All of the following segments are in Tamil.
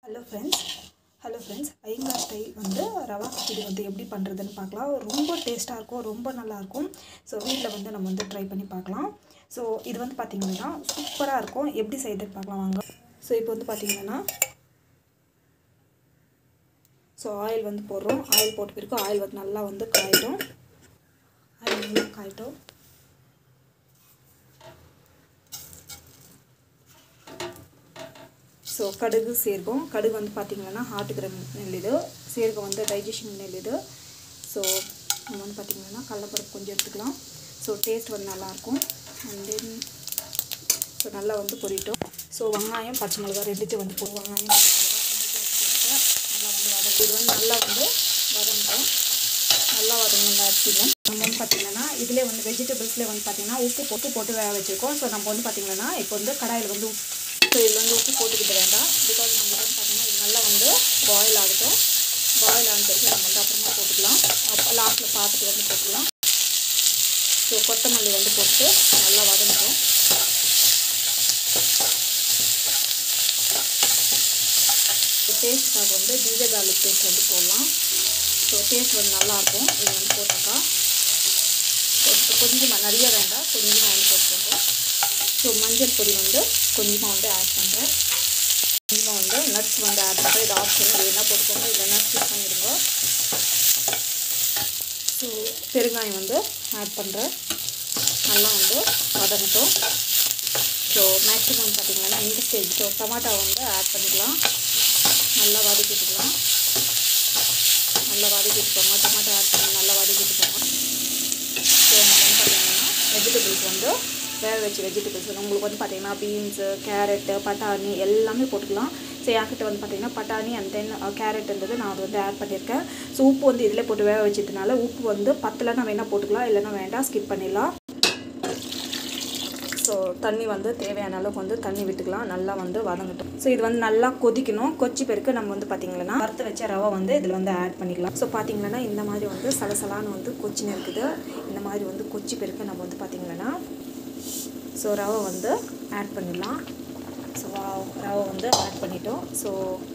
ஹலோ ஃப்ரெண்ட்ஸ் ஐயங்கார் ஸ்டைல் வந்து ரவா கிச்சடி வந்து எப்படி பண்ணுறதுன்னு பார்க்கலாம். ரொம்ப டேஸ்ட்டாக இருக்கும், ரொம்ப நல்லாயிருக்கும். ஸோ வீட்டில் வந்து நம்ம வந்து ட்ரை பண்ணி பார்க்கலாம். ஸோ இது வந்து பார்த்திங்கன்னா சூப்பராக இருக்கும். எப்படி செய்யுதுன்னு பார்க்கலாம் வாங்க. ஸோ இப்போ வந்து பார்த்திங்கன்னா ஆயில் வந்து போடுறோம். ஆயில் போட்ட பிறகு ஆயில் வந்து நல்லா வந்து காயிடும். ஆயில் நல்லா காயிட்டும். ஸோ கடுகு சீரகம். கடுகு வந்து பார்த்திங்கன்னா ஹார்ட்டுக்கிற நெல் இது, சீரகம் வந்து டைஜஷன் நெல் இது. ஸோ நம்ம வந்து பார்த்திங்கன்னா கடலைப்பருப்பு கொஞ்சம் எடுத்துக்கலாம். ஸோ டேஸ்ட் வந்து நல்லாயிருக்கும். அண்ட் தென் ஸோ நல்லா வந்து பொரிட்டோம். ஸோ வெங்காயம் பச்சை மிளகா ரெண்டுத்தையும் வந்து வெங்காயம் பச்சை மிளகா நல்லா வந்து வதங்க. இது வந்து நல்லா வந்து வதங்கிட்டோம். நல்லா வதங்க அரிசிங்க. நம்ம வந்து பார்த்திங்கன்னா இதிலே வந்து வெஜிடபிள்ஸ்லேயே வந்து பார்த்திங்கன்னா உப்பு போட்டு வேக வச்சுருக்கோம். ஸோ நம்ம வந்து பார்த்திங்கன்னா இப்போ வந்து கடாயில் வந்து ஸோ இதில் வந்து உப்பு போட்டுக்கிட்டு வேண்டாம். பிகாஸ் நம்ம வந்து பார்த்திங்கன்னா இது நல்லா வந்து பாயில் ஆகட்டும். பாயில் ஆன பிறகு நம்ம வந்து அப்புறமா போட்டுக்கலாம். அப்போ லாஸ்ட்டில் பார்த்துட்டு வந்து போட்டுக்கலாம். ஸோ கொத்தமல்லி வந்து போட்டு நல்லா வதங்கட்டும். டேஸ்ட்டுக்காக வந்து ஜிஞ்சர் கார்லிக் பேஸ்ட் வந்து போடலாம். ஸோ டேஸ்ட் வந்து நல்லாயிருக்கும். இது வந்து போட்டாக்கா கொஞ்சமாக நிறைய வேண்டாம், கொஞ்சமாக வந்து போட்டுக்கோங்க. ஸோ மஞ்சள் பொடி வந்து கொஞ்சமாக வந்து ஆட் பண்ணுறேன். கொஞ்சமாக வந்து நட்ஸ் வந்து ஆட் பண்ணுறேன். இது ஆப்ஷன், இது என்ன போட்டுக்கோங்க, இல்லைன்னா ஸ்கிப் பண்ணிவிடுங்க. ஸோ பெருங்காயம் வந்து ஆட் பண்ணுறேன். நல்லா வந்து வதங்கட்டும். ஸோ மேக்ஸிமம் பார்த்திங்கன்னா இந்த ஸ்டேஜ் ஸோ டமாட்டோ வந்து ஆட் பண்ணிக்கலாம். நல்லா வதக்கிட்டுக்கலாம். நல்லா வதக்கிட்டுக்கோங்க. டமாட்டோ ஆட் பண்ணி நல்லா வதக்கிட்டுக்கோங்க. ஸோ நம்ம வந்து பார்த்திங்கன்னா வெஜிடபிள்ஸ் வந்து வேக வச்சு வெஜிடபிள்ஸ் உங்களுக்கு வந்து பார்த்திங்கன்னா பீன்ஸு, கேரட்டு, பட்டாணி எல்லாமே போட்டுக்கலாம். ஸோ என்கிட்ட வந்து பார்த்திங்கன்னா பட்டாணி அண்ட் தென் கேரட் இருந்தது, நான் அது வந்து ஆட் பண்ணியிருக்கேன். ஸோ உப்பு வந்து இதில் போட்டு வேக வச்சதுனால உப்பு வந்து பத்தலைன்னா வேணால் போட்டுக்கலாம், இல்லைன்னா வேண்டாம், ஸ்கிப் பண்ணிடலாம். ஸோ தண்ணி வந்து தேவையான அளவுக்கு வந்து தண்ணி விட்டுக்கலாம். நல்லா வந்து வதங்கட்டும். ஸோ இது வந்து நல்லா கொதிக்கணும். கொச்சி பிறகு நம்ம வந்து பார்த்திங்கன்னா வறுத்து வச்ச ரவை வந்து இதில் வந்து ஆட் பண்ணிக்கலாம். ஸோ பார்த்திங்கன்னா இந்த மாதிரி வந்து சலசலான்னு வந்து கொச்சின்னு இருக்குது. இந்த மாதிரி வந்து கொச்சி பிறகு நம்ம வந்து பார்த்திங்கன்னா ஸோ ரவை வந்து ஆட் பண்ணிடலாம். ஸோ ரவை வந்து ஆட் பண்ணிட்டோம். ஸோ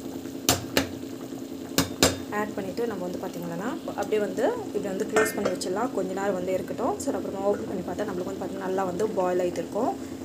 ஆட் பண்ணிவிட்டு நம்ம வந்து பார்த்திங்கன்னா அப்படியே வந்து இப்படி வந்து க்ளோஸ் பண்ணி வச்சிடலாம். கொஞ்ச நேரம் வந்து இருக்கட்டும். ஸோ அப்புறமா ஓப்பன் பண்ணி பார்த்தா நம்மளுக்கு வந்து பார்த்திங்கன்னா நல்லா வந்து பாயில் ஆகிட்டு இருக்கும்.